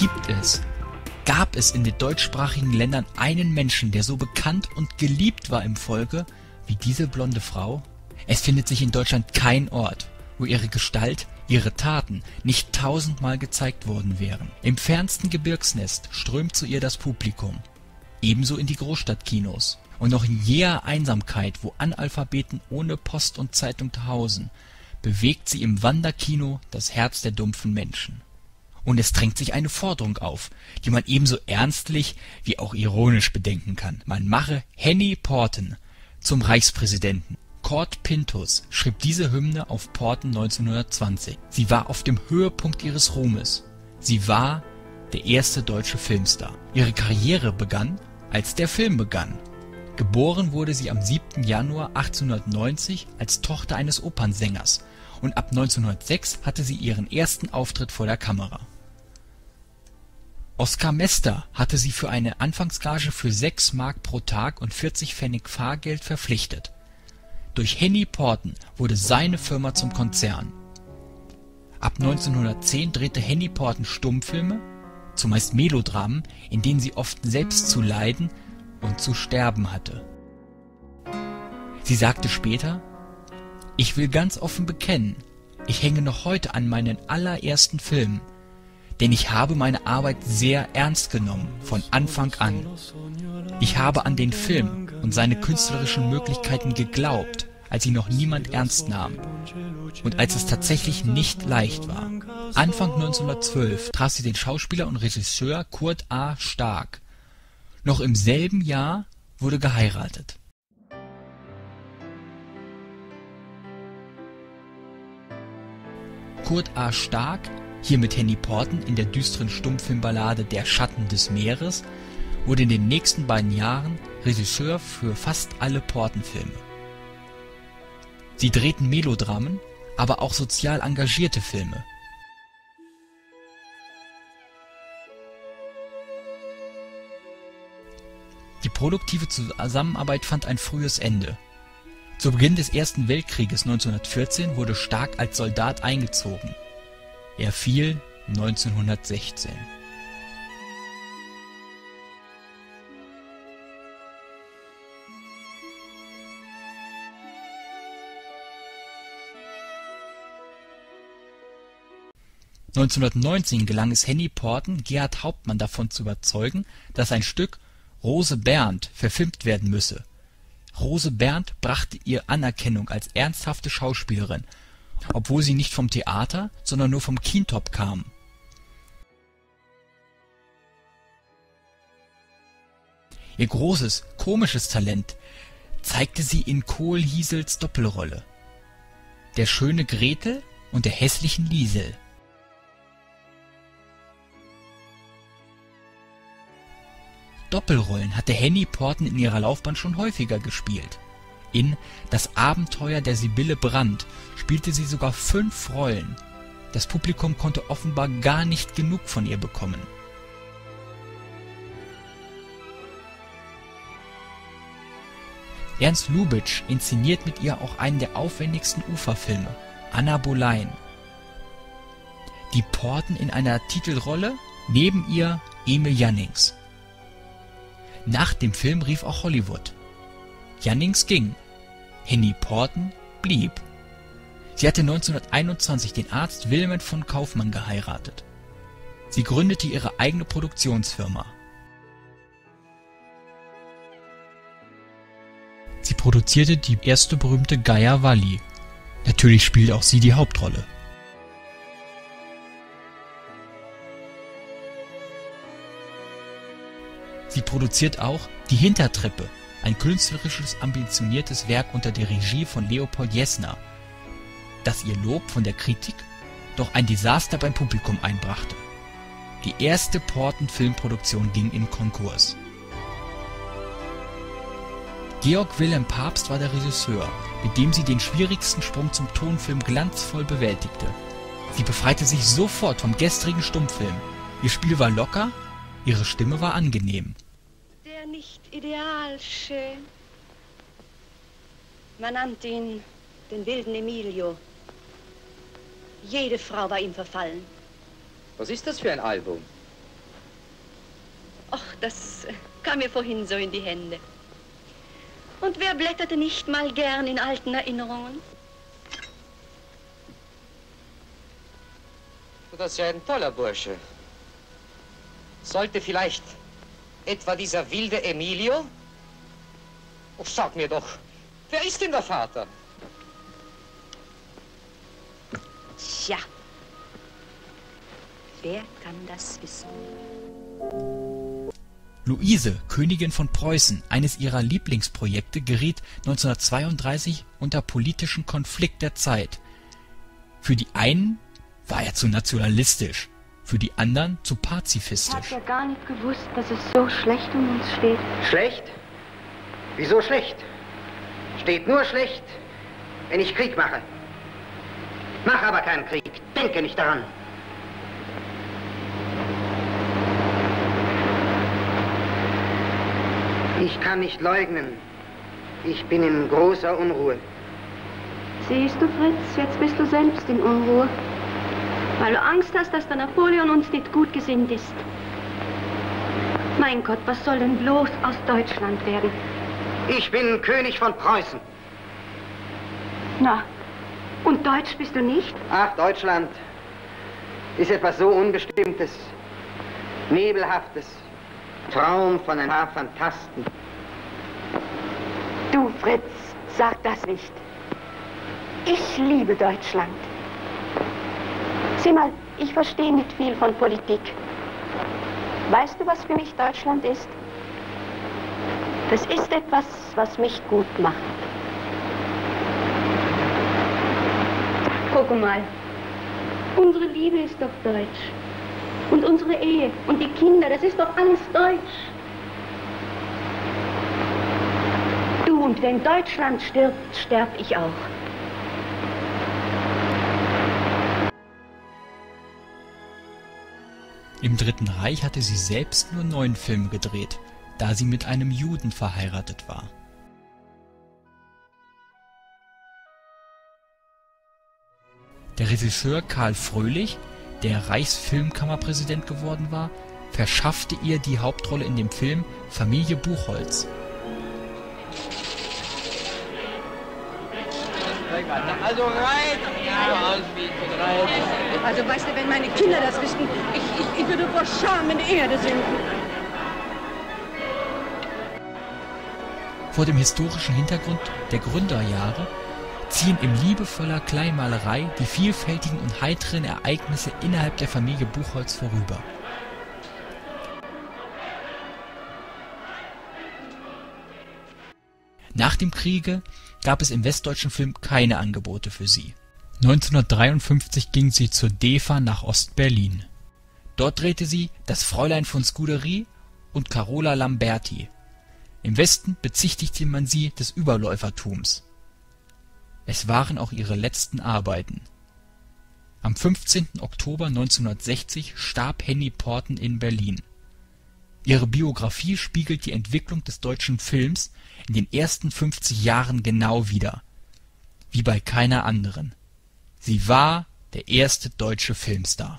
Gab es in den deutschsprachigen Ländern einen Menschen, der so bekannt und geliebt war im Volke wie diese blonde Frau? Es findet sich in Deutschland kein Ort, wo ihre Gestalt, ihre Taten nicht tausendmal gezeigt worden wären. Im fernsten Gebirgsnest strömt zu ihr das Publikum, ebenso in die Großstadtkinos. Und noch in jäher Einsamkeit, wo Analphabeten ohne Post und Zeitung hausen, bewegt sie im Wanderkino das Herz der dumpfen Menschen. Und es drängt sich eine Forderung auf, die man ebenso ernstlich wie auch ironisch bedenken kann. Man mache Henny Porten zum Reichspräsidenten. Cort Pinthus schrieb diese Hymne auf Porten 1920. Sie war auf dem Höhepunkt ihres Ruhmes. Sie war der erste deutsche Filmstar. Ihre Karriere begann, als der Film begann. Geboren wurde sie am 7. Januar 1890 als Tochter eines Opernsängers und ab 1906 hatte sie ihren ersten Auftritt vor der Kamera. Oskar Mester hatte sie für eine Anfangsgage für 6 Mark pro Tag und 40 Pfennig Fahrgeld verpflichtet. Durch Henny Porten wurde seine Firma zum Konzern. Ab 1910 drehte Henny Porten Stummfilme, zumeist Melodramen, in denen sie oft selbst zu leiden und zu sterben hatte. Sie sagte später: „Ich will ganz offen bekennen, ich hänge noch heute an meinen allerersten Filmen, denn ich habe meine Arbeit sehr ernst genommen, von Anfang an. Ich habe an den Film und seine künstlerischen Möglichkeiten geglaubt, als ihn noch niemand ernst nahm und als es tatsächlich nicht leicht war." Anfang 1912 traf sie den Schauspieler und Regisseur Kurt A. Stark. Noch im selben Jahr wurde geheiratet. Kurt A. Stark, hier mit Henny Porten in der düsteren Stummfilmballade Der Schatten des Meeres, wurde in den nächsten beiden Jahren Regisseur für fast alle Porten-Filme. Sie drehten Melodramen, aber auch sozial engagierte Filme. Die produktive Zusammenarbeit fand ein frühes Ende. Zu Beginn des Ersten Weltkrieges 1914 wurde Stark als Soldat eingezogen. Er fiel 1916. (1919) gelang es Henny Porten, Gerhard Hauptmann davon zu überzeugen, dass ein Stück Rose Bernd verfilmt werden müsse. Rose Bernd brachte ihr Anerkennung als ernsthafte Schauspielerin, obwohl sie nicht vom Theater, sondern nur vom Kintop kam. Ihr großes, komisches Talent zeigte sie in Kohlhiesels Doppelrolle, der schöne Gretel und der hässlichen Liesel. Doppelrollen hatte Henny Porten in ihrer Laufbahn schon häufiger gespielt. In Das Abenteuer der Sibylle Brandt spielte sie sogar 5 Rollen. Das Publikum konnte offenbar gar nicht genug von ihr bekommen. Ernst Lubitsch inszeniert mit ihr auch einen der aufwendigsten Uferfilme, Anna Boleyn. Die Porten in einer Titelrolle, neben ihr Emil Jannings. Nach dem Film rief auch Hollywood. Jannings ging, Henny Porten blieb. Sie hatte 1921 den Arzt Wilhelm von Kaufmann geheiratet. Sie gründete ihre eigene Produktionsfirma. Sie produzierte die erste berühmte Geyer Walli. Natürlich spielt auch sie die Hauptrolle. Sie produziert auch Die Hintertreppe, ein künstlerisches, ambitioniertes Werk unter der Regie von Leopold Jessner, das ihr Lob von der Kritik, doch ein Desaster beim Publikum einbrachte. Die erste Porten-Filmproduktion ging in Konkurs. Georg Wilhelm Pabst war der Regisseur, mit dem sie den schwierigsten Sprung zum Tonfilm glanzvoll bewältigte. Sie befreite sich sofort vom gestrigen Stummfilm. Ihr Spiel war locker, ihre Stimme war angenehm. Der nicht ideal schön. Man nannte ihn den wilden Emilio. Jede Frau war ihm verfallen. Was ist das für ein Album? Ach, das kam mir vorhin so in die Hände. Und wer blätterte nicht mal gern in alten Erinnerungen? Das ist ja ein toller Bursche. Sollte vielleicht etwa dieser wilde Emilio? Oh, sag mir doch, wer ist denn der Vater? Tja, wer kann das wissen? Luise, Königin von Preußen, eines ihrer Lieblingsprojekte, geriet 1932 unter politischen Konflikt der Zeit. Für die einen war er zu nationalistisch, für die anderen zu Ich pazifistisch. hab ja gar nicht gewusst, dass es so schlecht um uns steht. Schlecht? Wieso schlecht? Steht nur schlecht, wenn ich Krieg mache. Mach aber keinen Krieg. Denke nicht daran. Ich kann nicht leugnen. Ich bin in großer Unruhe. Siehst du, Fritz, jetzt bist du selbst in Unruhe. Weil du Angst hast, dass der Napoleon uns nicht gut gesinnt ist. Mein Gott, was soll denn bloß aus Deutschland werden? Ich bin König von Preußen. Na, und Deutsch bist du nicht? Ach, Deutschland ist etwas so Unbestimmtes, Nebelhaftes, Traum von ein paar Phantasten. Du, Fritz, sag das nicht. Ich liebe Deutschland. Sieh mal, ich verstehe nicht viel von Politik. Weißt du, was für mich Deutschland ist? Das ist etwas, was mich gut macht. Guck mal, unsere Liebe ist doch deutsch. Und unsere Ehe und die Kinder, das ist doch alles deutsch. Du, und wenn Deutschland stirbt, sterb ich auch. Im Dritten Reich hatte sie selbst nur 9 Filme gedreht, da sie mit einem Juden verheiratet war. Der Regisseur Karl Fröhlich, der Reichsfilmkammerpräsident geworden war, verschaffte ihr die Hauptrolle in dem Film Familie Buchholz. Also rein! Also weißt du, wenn meine Kinder das wüssten, ich würde vor Scham in die Erde sinken. Vor dem historischen Hintergrund der Gründerjahre ziehen in liebevoller Kleinmalerei die vielfältigen und heiteren Ereignisse innerhalb der Familie Buchholz vorüber. Nach dem Kriege gab es im westdeutschen Film keine Angebote für sie. 1953 ging sie zur DEFA nach Ost-Berlin. Dort drehte sie Das Fräulein von Scudery und Carola Lamberti. Im Westen bezichtigte man sie des Überläufertums. Es waren auch ihre letzten Arbeiten. Am 15. Oktober 1960 starb Henny Porten in Berlin. Ihre Biografie spiegelt die Entwicklung des deutschen Films in den ersten 50 Jahren genau wider. Wie bei keiner anderen. Sie war der erste deutsche Filmstar.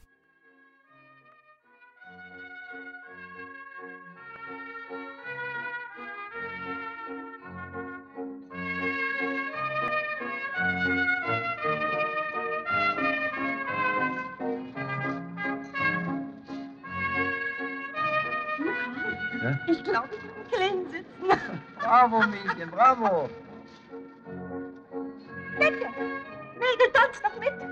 Ich glaube, ich kann Krähen sitzen. Bravo, Mädchen, bravo. Bitte, will du tanzt doch mit?